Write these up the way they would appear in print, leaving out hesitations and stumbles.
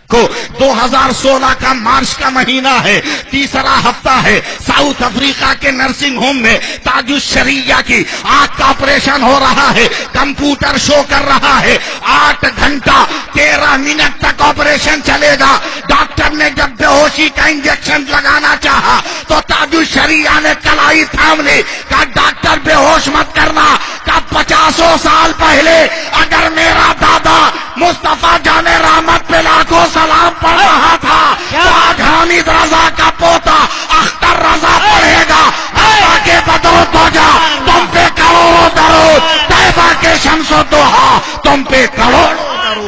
کو 2016 کا مارچ کا مہینہ ہے، تیسرا ہفتہ ہے، ساؤتھ افریقہ کے نرسنگ ہوم میں تاج الشریعہ کی آنکھ کا آپریشن ہو رہا ہے، کمپیوٹر شو کر رہا ہے 8 گھنٹہ 13 منٹ تک آپریشن چلے گا۔ ڈاکٹر نے جب بے ہوشی کا انجیکشن لگانا چاہا تو تاج الشریعہ نے کلائی تھام لی، کہا ڈاکٹر بے ہوش مت کرنا، کہا 50 سال پہلے اگر میرا دادا مصطفیٰ جان رحمت پہ لاکھوں سلام پڑھ رہا تھا تو آج حامد رضا کا پوتا اختر رضا پڑھے گا۔ طیبہ کے بدر تو جا تم پہ کروڑوں درود، طیبہ کے شمس و دوحا تم پہ کروڑوں درود۔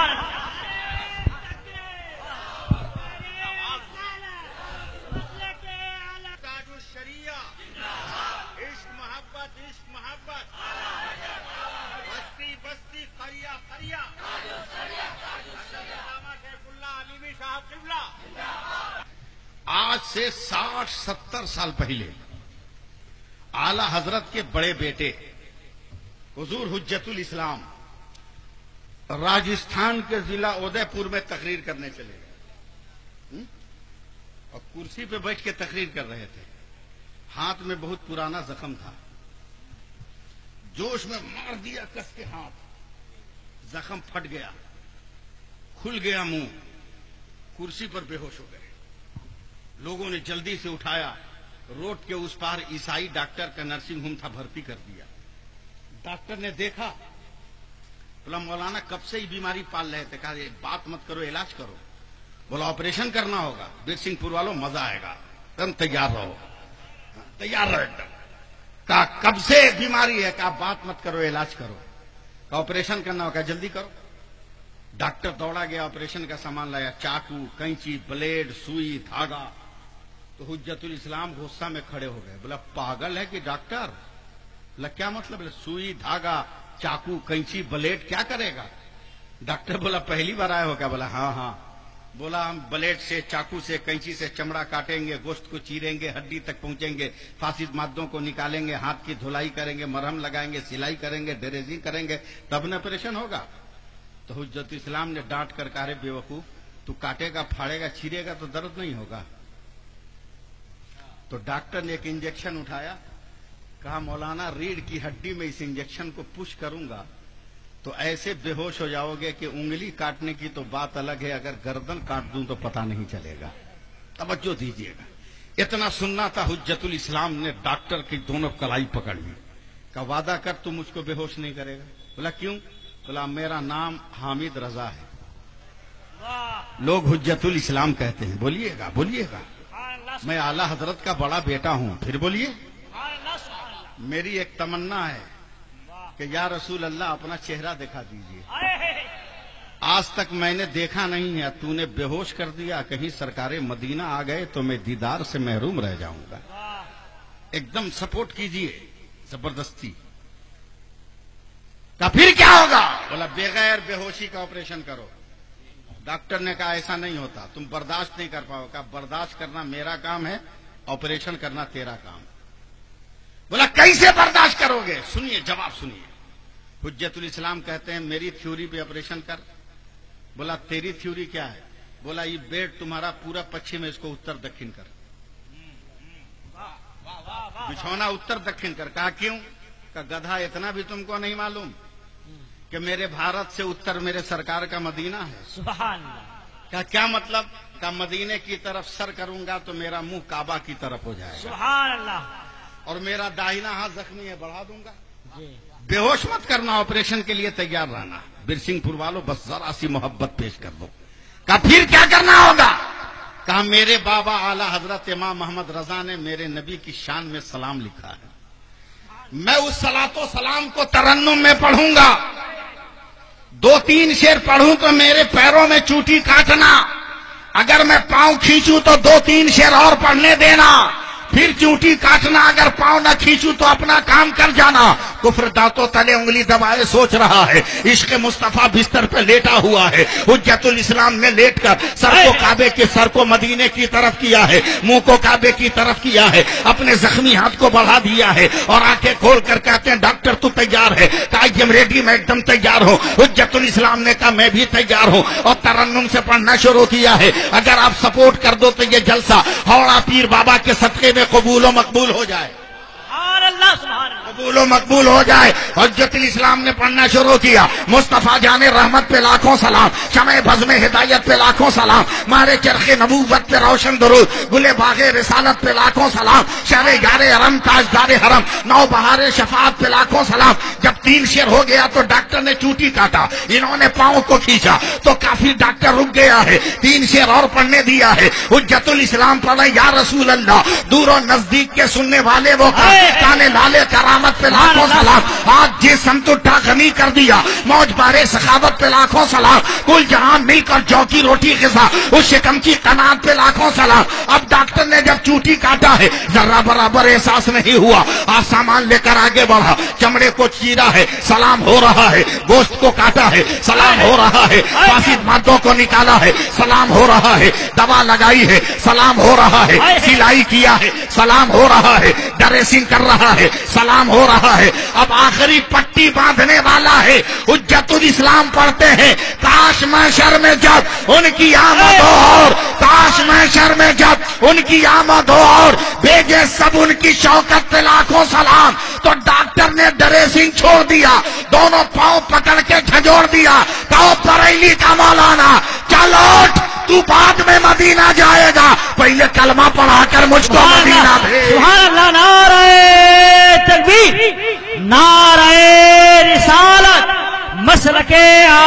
آج سے 60-70 سال پہلے اعلی حضرت کے بڑے بیٹے حضور حجت الاسلام راجستھان کے ضلع ادے پور میں تقریر کرنے چلے گئے اور کرسی پہ بیٹھ کے تقریر کر رہے تھے۔ ہاتھ میں بہت پرانا زخم تھا، جوش میں مار دیا کس کے ہاتھ، زخم پھٹ گیا، کھل گیا منہ، کرسی پر بے ہوش ہو گئے۔ لوگوں نے جلدی سے اٹھایا، روڈ کے اس پار عیسائی ڈاکٹر کا نرسنگ ہوم تھا، بھرتی کر دیا۔ ڈاکٹر نے دیکھا، بولا مولانا کب سے ہی بیماری پال رہے تھے، کہا بات مت کرو، علاج کرو۔ بولا آپریشن کرنا ہوگا، بیر سنگھ پور والوں مزہ آئے گا، تم تیار رہو، تیار رہو ایک دم۔ کہا کب سے بیماری ہے، کہا بات مت کرو، علاج کرو۔ کہا آپریشن کرنا ہوگا، جلدی کرو۔ ڈاکٹر دوڑا گیا، آپریشن کا سامان لایا، چاقو، کینچی، بلیڈ، سوئی، دھاگا۔ تو حجت الاسلام غصہ میں کھڑے ہو گئے، بولا پاگل ہے کہ ڈاکٹر؟ بولا کیا مطلب؟ بولا سوئی، دھاگا، چاقو، کینچی، بلیڈ کیا کرے گا؟ ڈاکٹر بولا پہلی بار آئے ہو کیا؟ بولا ہاں ہاں۔ بولا ہم بلیڈ سے، چاقو سے، کینچی سے چمڑا کاٹیں گے، گوشت کو چیریں گے، ہڈی تک پہنچیں گے، فاسد مادوں کو نکالیں گے، ہاتھ کی دھلائی کریں گے، مرہم لگائیں گے، سلائی کریں گے، ڈریزنگ کریں گے، تب نہ آپریشن ہوگا۔ تو حجت اسلام نے ڈانٹ کر کہا رے بیوقوف، تو کاٹے گا، پھاڑے گا، چیرے گا تو درد نہیں ہوگا۔ تو ڈاکٹر نے ایک انجیکشن اٹھایا، کہا مولانا ریڑھ کی ہڈی میں اس انجیکشن کو پش کروں گا تو ایسے بے ہوش ہو جاؤ گے کہ انگلی کاٹنے کی تو بات الگ ہے، اگر گردن کاٹ دوں تو پتہ نہیں چلے گا۔ توجہ دیجیے گا، اتنا سننا تھا۔ حجت الاسلام نے ڈاکٹر کی دونوں کلائی پکڑ لی، کہا وعدہ کر تو مجھ کو بے ہوش نہیں کرے گا۔ بولا کیوں؟ بولا میرا نام حامد رضا ہے، لوگ حجت الاسلام کہتے ہیں۔ بولیے گا، بولیے گا، میں اعلی حضرت کا بڑا بیٹا ہوں۔ پھر بولیے، میری ایک تمنا ہے کہ یا رسول اللہ اپنا چہرہ دکھا دیجیے، آج تک میں نے دیکھا نہیں ہے، تو نے بے ہوش کر دیا، کہیں سرکار مدینہ آ گئے تو میں دیدار سے محروم رہ جاؤں گا، ایک دم سپورٹ کیجیے زبردستی۔ کہا پھر کیا ہوگا؟ بولا بغیر بے ہوشی کا آپریشن کرو۔ ڈاکٹر نے کہا ایسا نہیں ہوتا، تم برداشت نہیں کر پاؤ۔ کہا برداشت کرنا میرا کام ہے، آپریشن کرنا تیرا کام۔ بولا کیسے برداشت کرو گے؟ سنیے، جواب سنیے۔ حجت الاسلام کہتے ہیں میری تھیوری پہ آپریشن کر۔ بولا تیری تھیوری کیا ہے؟ بولا یہ بیڈ تمہارا پورا پچھم ہے، اس کو اتر دکھن کر، بچھونا اتر دکھن کر۔ کہا کیوں؟ کہ گدھا اتنا بھی تم کو نہیں معلوم کہ میرے بھارت سے اتر میرے سرکار کا مدینہ ہے؟ سبحان اللہ۔ کہا کیا مطلب؟ کہ مدینے کی طرف سر کروں گا تو میرا منہ کعبہ کی طرف ہو جائے گا، سبحان اللہ۔ اور میرا داہنا ہاتھ زخمی ہے، بڑھا دوں گا۔ جی بے ہوش مت کرنا، آپریشن کے لیے تیار رہنا۔ بیر سنگھ پور والوں بس ذرا سی محبت پیش کر دو۔ کہا پھر کیا کرنا ہوگا؟ کہا میرے بابا اعلی حضرت امام محمد رضا نے میرے نبی کی شان میں سلام لکھا ہے، میں اس صلاۃ و سلام کو ترنم میں پڑھوں گا، 2-3 شعر پڑھوں تو میرے پیروں میں چوٹی کاٹنا، اگر میں پاؤں کھینچوں تو 2-3 شعر اور پڑھنے دینا، پھر چوٹی کاٹنا، اگر پاؤں نہ کھینچوں تو اپنا کام کر جانا۔ کفر دانتوں تلے انگلی دبائے سوچ رہا ہے، عشق مصطفیٰ بستر پہ لیٹا ہوا ہے، حجت الاسلام نے لیٹ کر سر کو کعبے کے سر کو مدینے کی طرف کیا ہے، منہ کو کعبے کی طرف کیا ہے، اپنے زخمی ہاتھ کو بڑھا دیا ہے اور آنکھیں کھول کر کہتے ہیں ڈاکٹر تو تیار ہے؟ کہا آئی ایم ریڈی، میں ایک دم تیار ہوں۔ حجت الاسلام نے کہا میں بھی تیار ہوں، اور ترنم سے پڑھنا شروع کیا ہے، اگر آپ سپورٹ کر دو تو یہ جلسہ ہاوڑا پیر بابا کے صدقے میں قبول و مقبول ہو جائے، سبحان اللہ سبحان اللہ۔ قبول و مقبول ہو جائے۔ حجت الاسلام نے پڑھنا شروع کیا، مصطفیٰ جان رحمت پہ لاکھوں سلام، شمع بزم ہدایت پہ لاکھوں سلام، مارے چرخ نبوت پہ روشن درود، گلے باغ رسالت پہ لاکھوں سلام، شہر یار حرم تاجدار حرم، نو بہار شفاعت پہ لاکھوں سلام۔ جب 3 شعر ہو گیا تو ڈاکٹر نے چوٹی کاٹا، انہوں نے پاؤں کو کھینچا تو کافی ڈاکٹر رک گیا ہے، 3 شعر اور پڑھنے دیا ہے۔ حجت الاسلام پڑھا یا رسول اللہ، دور و نزدیک کے سننے والے وہ کانے لالے کرامت پہ لاکھوں سلام، آج جی سمت اٹھا غنی کر دیا، موج بارے سخاوت پہ لاکھوں سلام، کل جہان مل کر چوکی روٹی غذا، اس شکم کی قناعت پہ لاکھوں سلام۔ اب ڈاکٹر نے جب چوٹی کاٹا ہے ذرہ برابر احساس نہیں ہوا، آج سامان لے کر آگے بڑھا، چمڑے کو چیرا ہے سلام ہو رہا ہے، گوشت کو کاٹا ہے سلام ہو رہا ہے، فاسد مادوں کو نکالا ہے سلام ہو رہا ہے، دوا لگائی ہے سلام ہو رہا ہے، سلائی کیا ہے سلام ہو رہا ہے، ڈریسنگ کر رہا ہے سلام ہو رہا ہے، اب آخری پٹی باندھنے والا ہے۔ حجت الاسلام پڑھتے ہیں کاش محشر میں جب ان کی آمد ہو اور کاش محشر میں جب ان کی آمد ہو اور بھیجے سب ان کی شوکت پہ لاکھوں سلام۔ تو ڈاکٹر نے ڈریسنگ چھوڑ دیا، دونوں پاؤں پکڑ کے جھنجھوڑ دیا، کہو بریلی کا مولانا چل اٹھ، تو بعد میں مدینہ جائے گا، پہلے کلمہ پڑھا کر مجھ کو مدینہ بھیج۔ سبحان اللہ، نعرہ تکبیر، نعرہ رسالت، مسلک